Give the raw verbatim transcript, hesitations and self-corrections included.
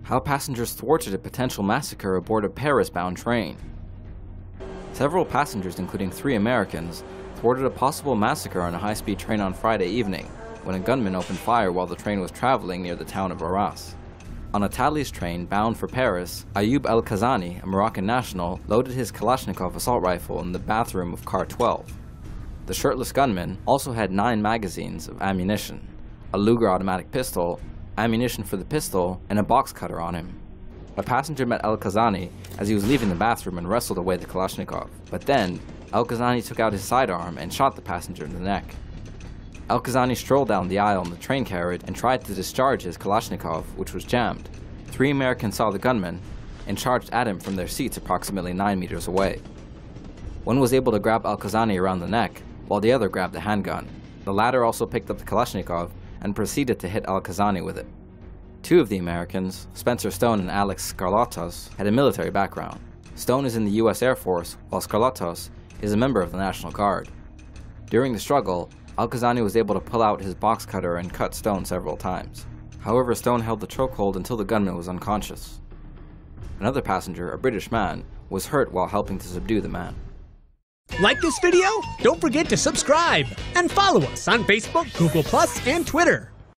How passengers thwarted a potential massacre aboard a Paris-bound train. Several passengers, including three Americans, thwarted a possible massacre on a high-speed train on Friday evening, when a gunman opened fire while the train was traveling near the town of Arras. On a Thalys train bound for Paris, Ayoub El Khazzani, a Moroccan national, loaded his Kalashnikov assault rifle in the bathroom of car twelve. The shirtless gunman also had nine magazines of ammunition, a Luger automatic pistol, ammunition for the pistol, and a box cutter on him. A passenger met El Khazzani as he was leaving the bathroom and wrestled away the Kalashnikov, but then El Khazzani took out his sidearm and shot the passenger in the neck. El Khazzani strolled down the aisle in the train carriage and tried to discharge his Kalashnikov, which was jammed. Three Americans saw the gunman and charged at him from their seats approximately nine meters away. One was able to grab El Khazzani around the neck, while the other grabbed a handgun. The latter also picked up the Kalashnikov and proceeded to hit El Khazzani with it. Two of the Americans, Spencer Stone and Alex Skarlatos, had a military background. Stone is in the U S Air Force, while Skarlatos is a member of the National Guard. During the struggle, El Khazzani was able to pull out his box cutter and cut Stone several times. However, Stone held the chokehold until the gunman was unconscious. Another passenger, a British man, was hurt while helping to subdue the man. Like this video? Don't forget to subscribe and follow us on Facebook, Google plus, and Twitter.